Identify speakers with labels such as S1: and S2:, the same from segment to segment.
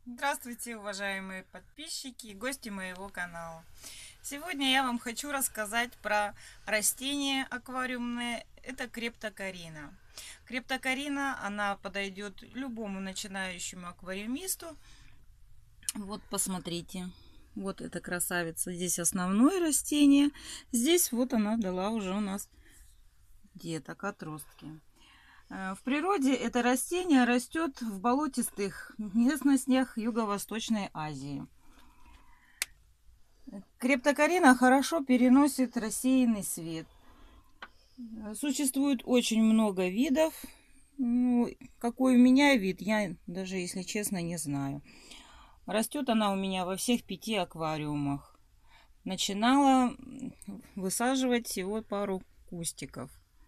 S1: Здравствуйте, уважаемые подписчики и гости моего канала. Сегодня я вам хочу рассказать про растение аквариумное. Это крептокарина. Крептокарина, она подойдет любому начинающему аквариумисту. Вот, посмотрите. Вот эта красавица. Здесь основное растение. Здесь вот она дала уже у нас деток, отростки. В природе это растение растет в болотистых местностях Юго-Восточной Азии. Крептокарина хорошо переносит рассеянный свет. Существует очень много видов. Какой у меня вид, я даже, если честно, не знаю. Растет она у меня во всех 5 аквариумах. Начинала высаживать всего пару кустиков.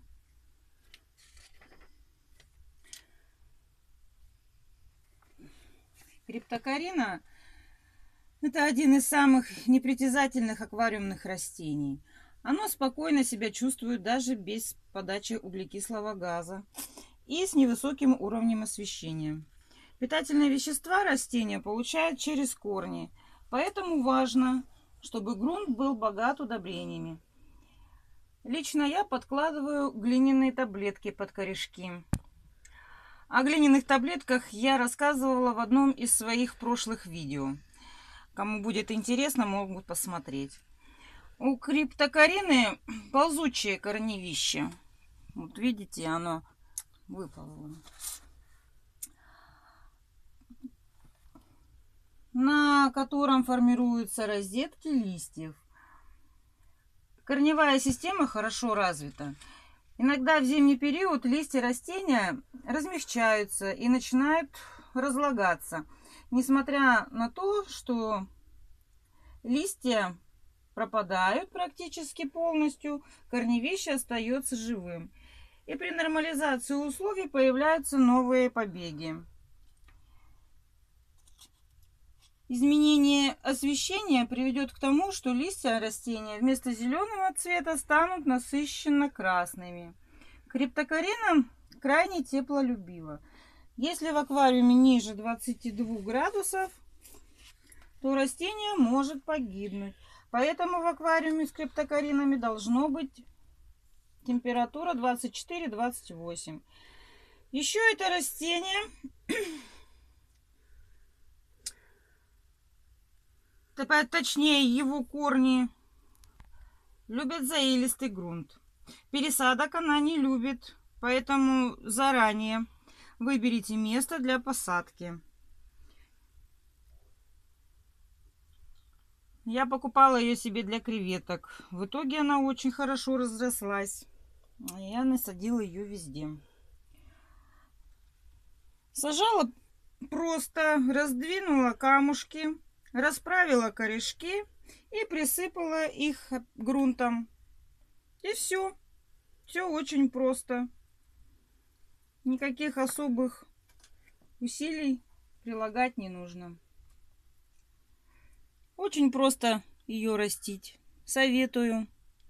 S1: Крептокарина — это один из самых непритязательных аквариумных растений. Оно спокойно себя чувствует даже без подачи углекислого газа и с невысоким уровнем освещения. Питательные вещества растения получают через корни, поэтому важно, чтобы грунт был богат удобрениями. Лично я подкладываю глиняные таблетки под корешки. О глиняных таблетках я рассказывала в одном из своих прошлых видео. Кому будет интересно, могут посмотреть. У криптокарины ползучее корневище. Вот видите, оно выползло. На котором формируются розетки листьев. Корневая система хорошо развита. Иногда в зимний период листья растения размягчаются и начинают разлагаться. Несмотря на то, что листья пропадают практически полностью, корневище остается живым. И при нормализации условий появляются новые побеги. Изменение освещения приведет к тому, что листья растения вместо зеленого цвета станут насыщенно красными. Криптокарина крайне теплолюбива. Если в аквариуме ниже 22 градусов, то растение может погибнуть. Поэтому в аквариуме с криптокаринами должно быть температура 24-28. Еще это растение, точнее его корни, любят заилистый грунт. Пересадок она не любит, поэтому заранее выберите место для посадки. Я покупала ее себе для креветок. В итоге она очень хорошо разрослась. Я насадила ее везде. Сажала просто, раздвинула камушки, расправила корешки и присыпала их грунтом. И все. Все очень просто. Никаких особых усилий прилагать не нужно. Очень просто ее растить. Советую.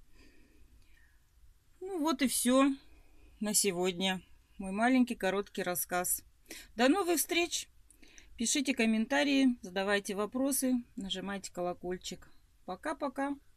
S1: Ну вот и все на сегодня. Мой маленький короткий рассказ. До новых встреч! Пишите комментарии, задавайте вопросы, нажимайте колокольчик. Пока-пока!